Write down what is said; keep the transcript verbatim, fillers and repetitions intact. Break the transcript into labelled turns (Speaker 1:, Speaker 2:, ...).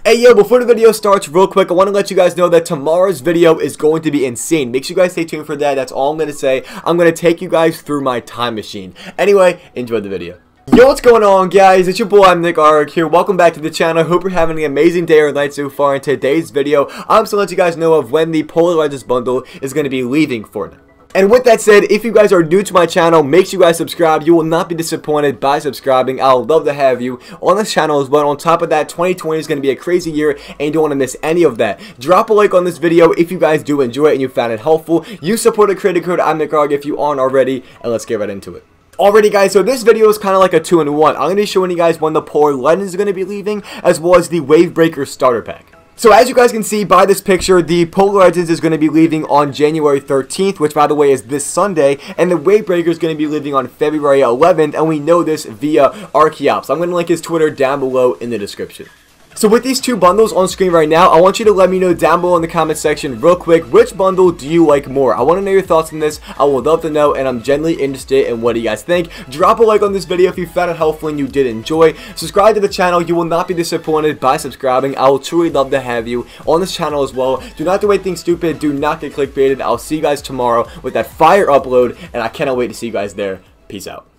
Speaker 1: Hey yo, before the video starts, real quick, I want to let you guys know that tomorrow's video is going to be insane. Make sure you guys stay tuned for that. That's all I'm going to say. I'm going to take you guys through my time machine. Anyway, enjoy the video. Yo, what's going on, guys? It's your boy, I'm NickArg here. Welcome back to the channel. Hope you're having an amazing day or night so far. In today's video, I'm just going to let you guys know of when the Polar Legends bundle is going to be leaving Fortnite. And with that said, if you guys are new to my channel, make sure you guys subscribe. You will not be disappointed by subscribing. I would love to have you on this channel as well. On top of that, twenty twenty is going to be a crazy year and you don't want to miss any of that. Drop a like on this video if you guys do enjoy it and you found it helpful. Use support the creator code imnickarg if you aren't already, and let's get right into it. Alrighty guys, so this video is kind of like a two in one. I'm going to be showing you guys when the Polar Legends is going to be leaving, as well as the Wavebreaker starter pack. So as you guys can see by this picture, the Polar Legends is going to be leaving on January thirteenth, which by the way is this Sunday, and the Wavebreaker is going to be leaving on February eleventh, and we know this via Archeops. I'm going to link his Twitter down below in the description. So with these two bundles on screen right now, I want you to let me know down below in the comment section real quick, which bundle do you like more? I want to know your thoughts on this. I would love to know, and I'm genuinely interested in what you guys think. Drop a like on this video if you found it helpful and you did enjoy. Subscribe to the channel. You will not be disappointed by subscribing. I will truly love to have you on this channel as well. Do not do anything stupid. Do not get clickbaited. I'll see you guys tomorrow with that fire upload, and I cannot wait to see you guys there. Peace out.